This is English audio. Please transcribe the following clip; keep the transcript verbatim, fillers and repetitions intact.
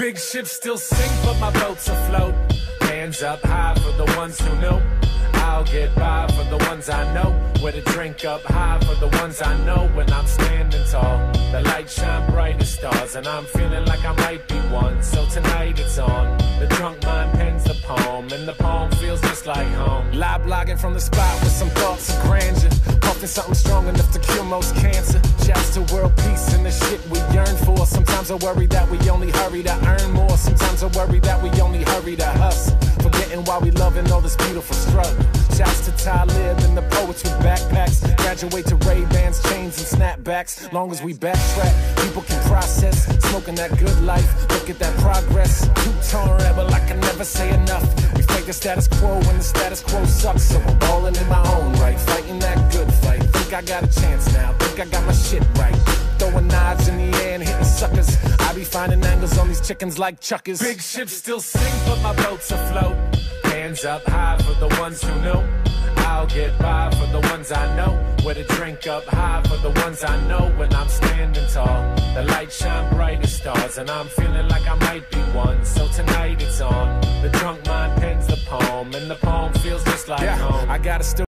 Big ships still sink, but my boat's afloat. Hands up high for the ones who know. I'll get by for the ones I know. With a drink up high for the ones I know. When I'm standing tall, the light shine bright as stars, and I'm feeling like I might be one. So tonight it's on. The drunk mind pens the poem, and the poem feels just like home. Live blogging from the spot with some thoughts of grandeur. Puffing something strong enough to cure most cancer. Shouts to world peace and the shit we yearn for. Sometimes I worry that we only hurry to earn more. Sometimes I worry that we only hurry to hustle, forgetting why we loving all this beautiful struggle. Shouts to Talib and the poets with backpacks. Graduate to Ray-Bans, chains and snapbacks. Long as we backtrack, people can process. Smoking that good life, look at that progress. Two-tone rebel, I can never say enough. We fake the status quo when the status quo sucks. So I'm balling in my own right, fighting that good fight. Think I got a chance now, think I got my shit right. Throwing knives in the air and hitting suckers. I be finding angles on these chickens like chuckers. Big ships still sink, but my boat's afloat. Hands up high for the ones who know. I'll get by for the ones I know. With a drink up high for the ones I know. When I'm standing tall, the light shine bright as stars, and I'm feeling like I might be one. So tonight it's on. The drunk mind pens the poem, and the poem feels just like yeah, home. I gotta still